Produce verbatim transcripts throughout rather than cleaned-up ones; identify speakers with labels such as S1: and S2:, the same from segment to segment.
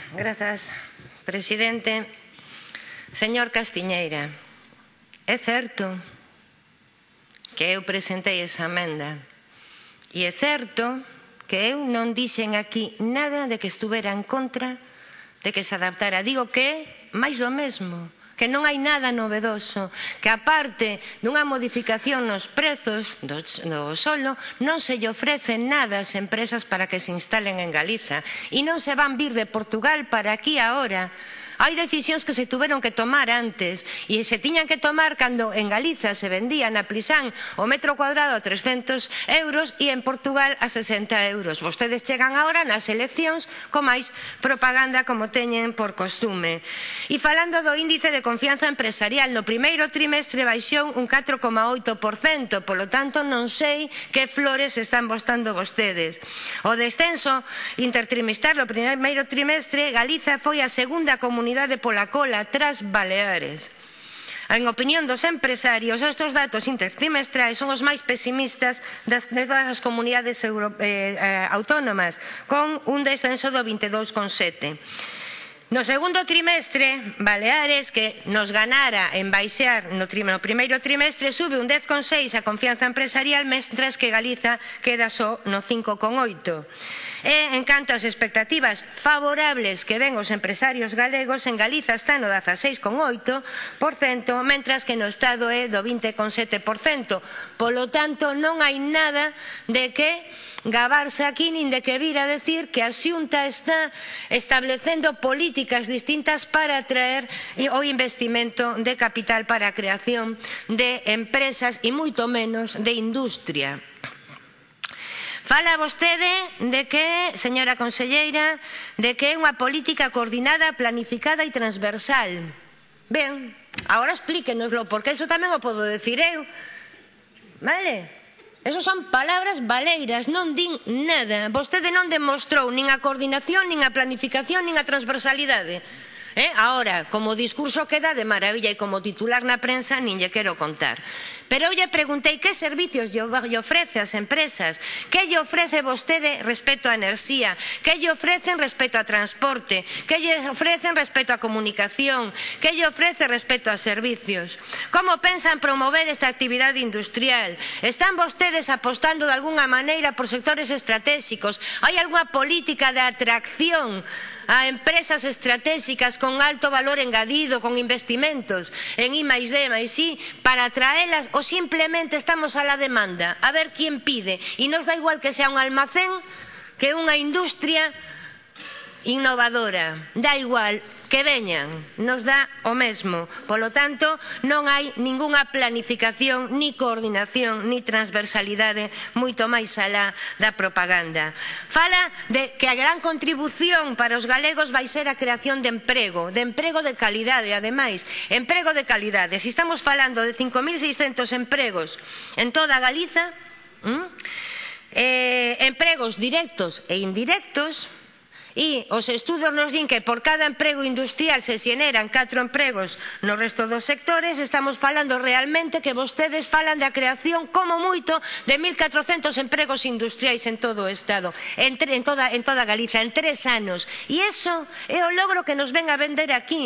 S1: Grazas, presidente. Señor Castiñeira, é certo que eu presentei esa emenda e é certo que eu non dixen aquí nada de que estuvera en contra de que se adaptara. Digo que é máis do mesmo, que non hai nada novedoso, que aparte dunha modificación nos prezos do, do solo non se lle ofrece nada ás empresas para que se instalen en Galiza e non se van vir de Portugal para aquí agora. Hai decisións que se tuveron que tomar antes e se tiñan que tomar cando en Galiza se vendía na Plisán o metro cuadrado a trescentos euros e en Portugal a sesenta euros. Vostedes chegan agora nas eleccións con máis propaganda como teñen por costume. E falando do índice de confianza empresarial, no primeiro trimestre baixou un catro coma oito por cento, polo tanto non sei que flores están botando vostedes. O descenso intertrimestral no primeiro trimestre, Galiza foi a segunda comunidade pola cola tras Baleares. En opinión dos empresarios, estes datos intertrimestrais son os máis pesimistas das, de todas as comunidades euro, eh, eh, autónomas, con un descenso do vinte e dous coma sete. No segundo trimestre, Baleares, que nos ganara en baixar no, no primeiro trimestre, sube un dez coma seis a confianza empresarial, mentras que Galiza queda só no cinco coma oito. E, en canto ás expectativas favorables que ven os empresarios galegos, en Galiza está no dezaseis coma oito por cento, mentras que no Estado é do vinte coma sete por cento. Polo tanto, non hai nada de que gabarse aquí nin de que vir a decir que a Xunta está establecendo políticas distintas para atraer o investimento de capital para a creación de empresas e moito menos de industria. Fala vostede de que, señora conselleira, de que é unha política coordinada, planificada e transversal. Ben, agora explíquenoslo, porque eso tamén o podo decir eu. Vale? Esas son palabras baleiras, non din nada. Vostede non demostrou nin a coordinación, nin a planificación, nin a transversalidade. Eh? Ahora, como discurso queda de maravilla e como titular na prensa nin lle quero contar. Pero eu lle preguntei que servicios lle ofrece ás empresas, que lle ofrece vostede respecto á enerxía, que lle ofrecen respecto a transporte, que lle ofrecen respecto a comunicación, que lle ofrece respecto a servicios. Como pensan promover esta actividade industrial? Están vostedes apostando de alguna maneira por sectores estratégicos? Hai algunha política de atracción a empresas estratégicas con alto valor engadido, con investimentos en I máis D máis I, para atraelas, ou simplemente estamos a la demanda, a ver quién pide, e nos da igual que sea un almacén que unha industria innovadora, da igual que veñan, nos dá o mesmo. Polo tanto, non hai ningunha planificación, ni coordinación, ni transversalidade, moito máis alá da propaganda. Fala de que a gran contribución para os galegos vai ser a creación de emprego, de emprego de calidade, ademais, emprego de calidade. Se estamos falando de cinco mil seiscentos empregos en toda Galiza, ¿m? eh, empregos directos e indirectos, e os estudos nos din que por cada emprego industrial se xeneran catro empregos no resto dos sectores. Estamos falando realmente que vostedes falan da creación como moito de mil catrocentos empregos industriais en todo o Estado, en, en, toda, en toda Galiza, en tres anos. E iso é o logro que nos ven a vender aquí.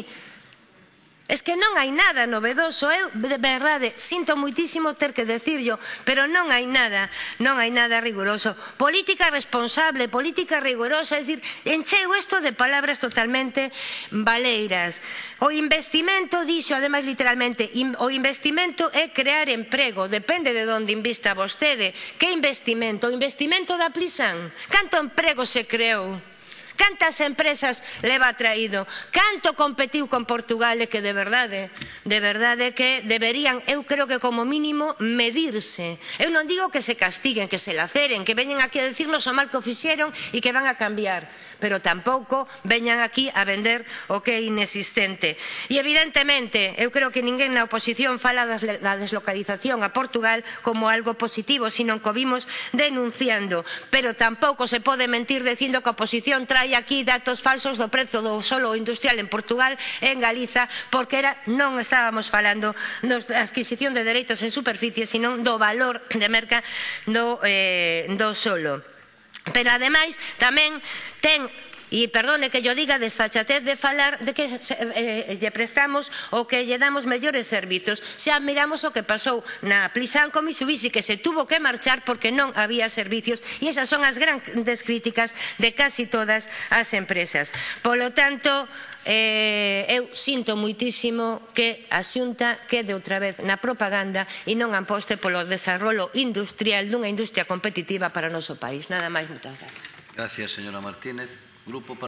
S1: Es que non hai nada novedoso, eu, de verdade, sinto muitísimo ter que decirlo, pero non hai nada, non hai nada riguroso. Política responsable, política rigurosa, é dicir, encheu isto de palabras totalmente baleiras. O investimento, dixo, ademais, literalmente, o investimento é crear emprego, depende de onde invista vostede. Que investimento? O investimento da Plisán. Canto emprego se creou? Cantas empresas leva traído? Canto competiu con Portugal? E que de verdade, de verdade que deberían, eu creo que como mínimo, medirse. Eu non digo que se castiguen, que se laceren, que veñen aquí a decirnos o mal que o fixeron e que van a cambiar, pero tampouco veñan aquí a vender o que é inexistente. E evidentemente, eu creo que ninguén na oposición fala da deslocalización a Portugal como algo positivo, sino que o vimos denunciando, pero tampouco se pode mentir dicindo que a oposición trae hai aquí datos falsos do prezo do solo industrial en Portugal e en Galiza, porque era, non estábamos falando da adquisición de dereitos en superficie, sino do valor de merca do, eh, do solo. Pero ademais tamén ten E perdone que yo diga desfachatez de falar de que eh, lle prestamos ou que lle damos mellores servizos. Xa miramos o que pasou na Plisan con Mitsubishi, que se tuvo que marchar porque non había servizos, e esas son as grandes críticas de casi todas as empresas. Polo tanto, eh, eu sinto moitísimo que a Xunta quede outra vez na propaganda e non aposte polo desarrollo industrial dunha industria competitiva para o noso país. Nada máis, moitas gracias.
S2: Gracias, señora Martínez. Grupo